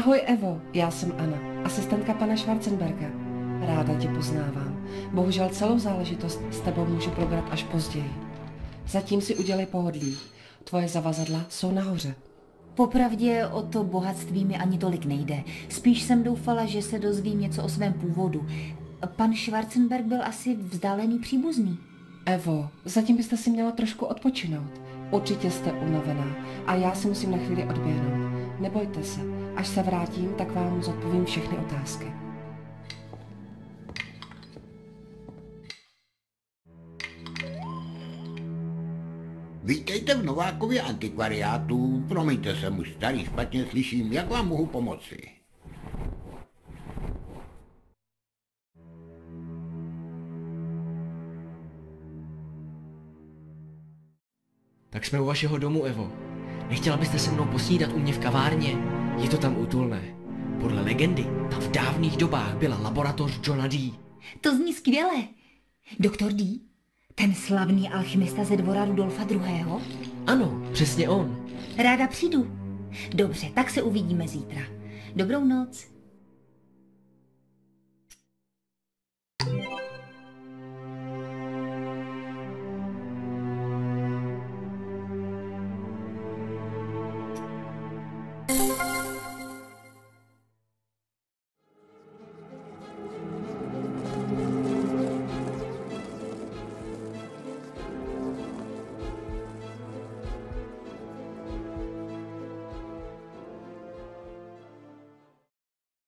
Ahoj Evo, já jsem Anna, asistentka pana Schwarzenberga. Ráda tě poznávám. Bohužel celou záležitost s tebou můžu probrat až později. Zatím si udělej pohodlí. Tvoje zavazadla jsou nahoře. Popravdě o to bohatství mi ani tolik nejde. Spíš jsem doufala, že se dozvím něco o svém původu. Pan Schwarzenberg byl asi vzdálený příbuzný. Evo, zatím byste si měla trošku odpočinout. Určitě jste unavená a já si musím na chvíli odběhnout. Nebojte se, až se vrátím, tak vám zodpovím všechny otázky. Vítejte v Novákově antikvariátu. Promiňte, jsem už starý, špatně slyším. Jak vám mohu pomoci? Tak jsme u vašeho domu, Evo. Nechtěla byste se mnou posnídat u mě v kavárně? Je to tam útulné. Podle legendy tam v dávných dobách byla laboratoř Johna Dee. To zní skvěle. Doktor Dee? Ten slavný alchymista ze dvora Rudolfa II. Ano, přesně on. Ráda přijdu. Dobře, tak se uvidíme zítra. Dobrou noc.